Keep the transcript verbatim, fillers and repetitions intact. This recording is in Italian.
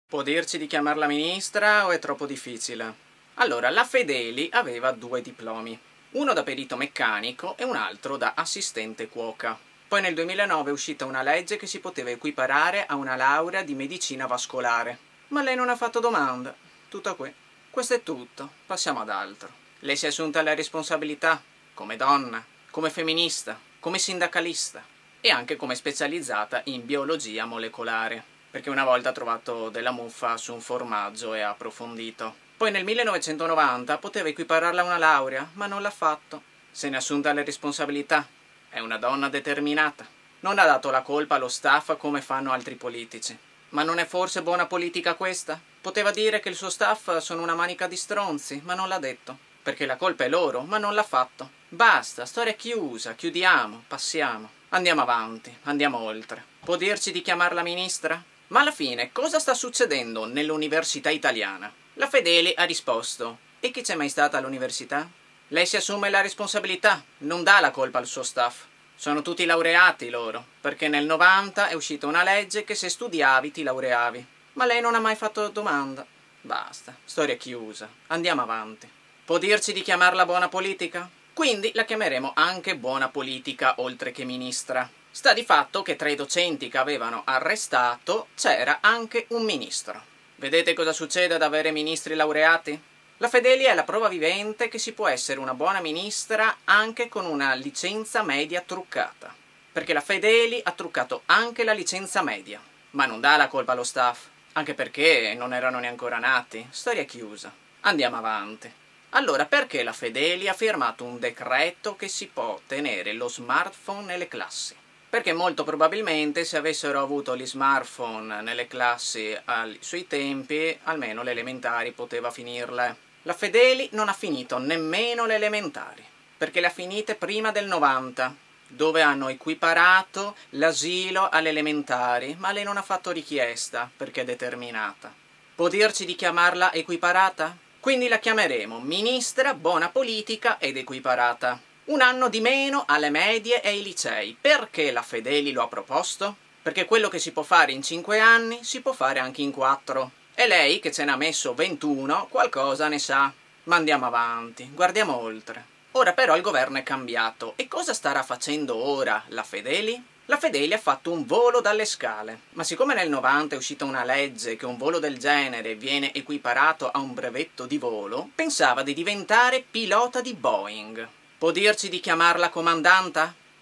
Può dirci di chiamarla ministra o è troppo difficile? Allora, la Fedeli aveva due diplomi, uno da perito meccanico e un altro da assistente cuoca. Poi nel duemilanove è uscita una legge che si poteva equiparare a una laurea di medicina vascolare. Ma lei non ha fatto domanda. Tutto qui. Questo è tutto. Passiamo ad altro. Lei si è assunta la responsabilità come donna, come femminista, come sindacalista e anche come specializzata in biologia molecolare, perché una volta ha trovato della muffa su un formaggio e ha approfondito. Poi nel millenovecentonovanta poteva equipararla a una laurea, ma non l'ha fatto. Se ne è assunta le responsabilità. È una donna determinata. Non ha dato la colpa allo staff come fanno altri politici. Ma non è forse buona politica questa? Poteva dire che il suo staff sono una manica di stronzi, ma non l'ha detto. Perché la colpa è loro, ma non l'ha fatto. Basta, storia chiusa, chiudiamo, passiamo. Andiamo avanti, andiamo oltre. Può dirci di chiamarla ministra? Ma alla fine cosa sta succedendo nell'università italiana? La Fedeli ha risposto: e chi c'è mai stata all'università? Lei si assume la responsabilità, non dà la colpa al suo staff. Sono tutti laureati loro, perché nel novanta è uscita una legge che se studiavi ti laureavi. Ma lei non ha mai fatto domanda. Basta, storia chiusa, andiamo avanti. Può dirci di chiamarla buona politica? Quindi la chiameremo anche buona politica oltre che ministra. Sta di fatto che tra i docenti che avevano arrestato c'era anche un ministro. Vedete cosa succede ad avere ministri laureati? La Fedeli è la prova vivente che si può essere una buona ministra anche con una licenza media truccata. Perché la Fedeli ha truccato anche la licenza media. Ma non dà la colpa allo staff, anche perché non erano neanche ancora nati. Storia chiusa. Andiamo avanti. Allora, perché la Fedeli ha firmato un decreto che si può tenere lo smartphone nelle classi? Perché molto probabilmente se avessero avuto gli smartphone nelle classi ai suoi tempi, almeno le elementari poteva finirle. La Fedeli non ha finito nemmeno le elementari, perché le ha finite prima del novanta, dove hanno equiparato l'asilo alle elementari, ma lei non ha fatto richiesta, perché è determinata. Può dirci di chiamarla equiparata? Quindi la chiameremo ministra, buona politica ed equiparata. Un anno di meno alle medie e ai licei. Perché la Fedeli lo ha proposto? Perché quello che si può fare in cinque anni si può fare anche in quattro. E lei, che ce n'ha messo ventuno, qualcosa ne sa. Ma andiamo avanti, guardiamo oltre. Ora però il governo è cambiato. E cosa starà facendo ora la Fedeli? La Fedeli ha fatto un volo dalle scale. Ma siccome nel novanta è uscita una legge che un volo del genere viene equiparato a un brevetto di volo, pensava di diventare pilota di Boeing. Può dirci di chiamarla comandanta?